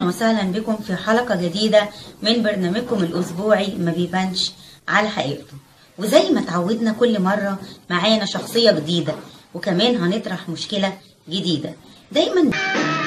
وسهلا بكم في حلقة جديدة من برنامجكم الأسبوعي ما بيبانش على حقيقته. وزي ما اتعودنا كل مرة معانا شخصية جديدة، وكمان هنطرح مشكلة جديدة. دايما